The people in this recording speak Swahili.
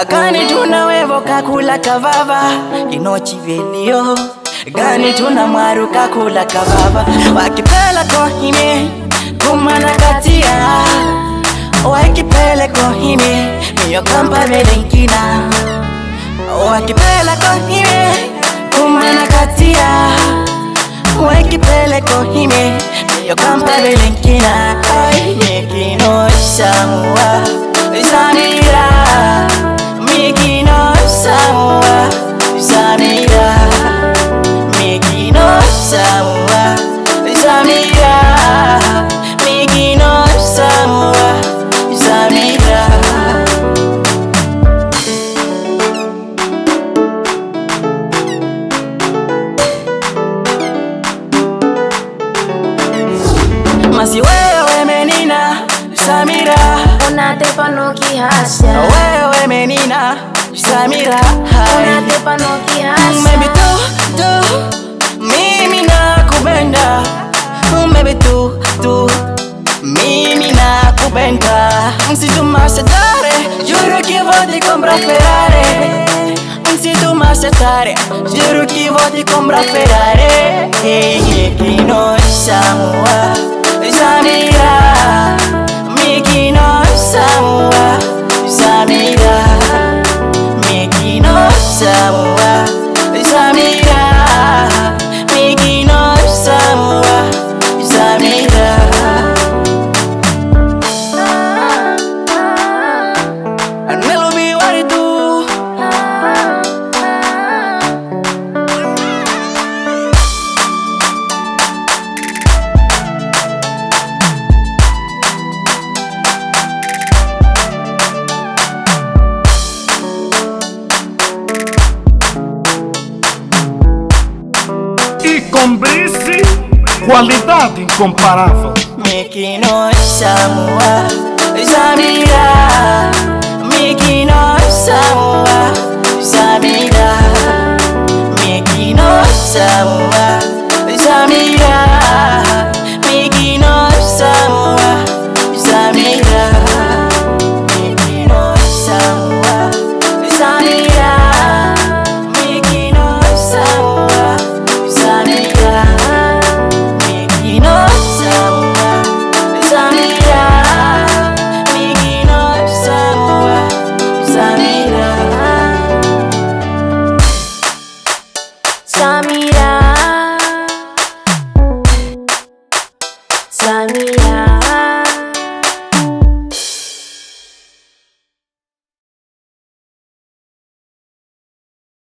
Gani tunawevo kakula kavava inochi Felinho. Gani tuna maru kakula kavava wakipela kohime kumana katia. Wakipela kohime miyo kampa velenkina. Wakipela kohime kumana katia. Wakipela kohime miyo kampa velenkina. Ay mekino samua Samira, mekino samua Samira, mekino samua Samira, mekino samua Samira. Masi wewe menina Samira, unatepa no kihasha. wewe menina Samira, unatepa no kihasha. maybe tu mimi nakupenda. Maybe tu mimi nakupenda. Si tu me accettare, giuro che voti compra Ferrari. Si tu me accettare, giuro che voti compra Ferrari. Che noi siamo Samira, mekino samua Samira, mekino samua Samira, mekino samua Samira. Nelo bi wari tu com Brice, qualidade incomparável. mekino samua Samira, mekino samua Samira, mekino samua